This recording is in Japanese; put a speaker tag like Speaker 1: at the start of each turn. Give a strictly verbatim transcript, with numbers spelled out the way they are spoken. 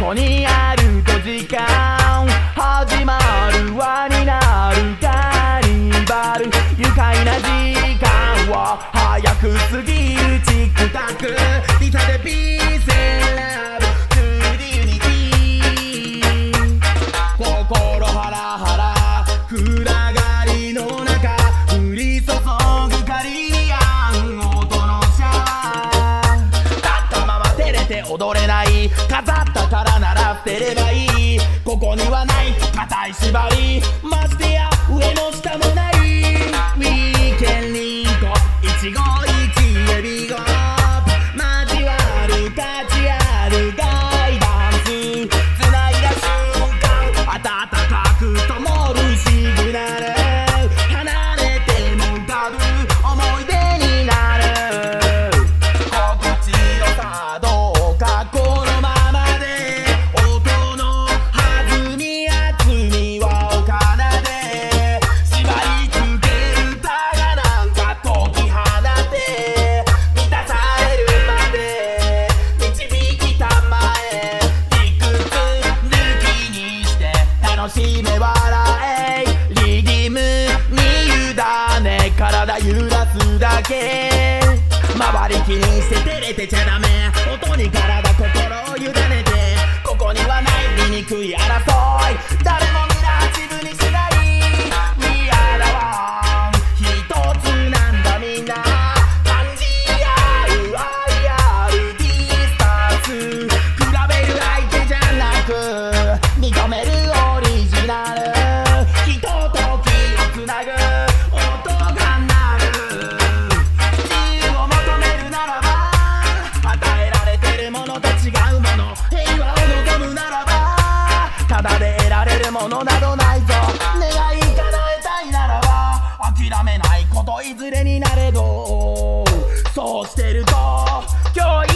Speaker 1: こにあると時間始まる輪になるカーニバル愉快な時間を早く過ぎるチクタクリサでピースラブトゥーディユニティ心ハラハラ暗がりの中降り注ぐカリアン音のシャワー立ったまま照れて踊れない飾ったからなら捨てればいいここにはない固い縛りましてや上も下もないウィーケンリンコ一期一会エビゴ交わる価値あるガイダンス繋いだ瞬間暖かく灯るシグナル離れても浮かぶ思い出になる心地よさどうかこのままで音の弾み厚みはお奏で縛りつける歌がなんか解き放て満たされるまで導きたまえ理屈抜きにして楽しめ笑えリディムに委ね体揺らすだけ周り気にして照れてちゃダメ音に体心を委ねてここにはない醜い争い誰も皆自分にしない We are the one 一つなんだみんな感じ合う愛あるディスタンス比べる相手じゃなく認めるオリジナルひとときをつなぐ音が鳴る自由を求めるならば与えられてるものと違うもの平和を望むならばただで得られるものなどないぞ願い叶えたいならば諦めないこといずれになれどそうしてると今日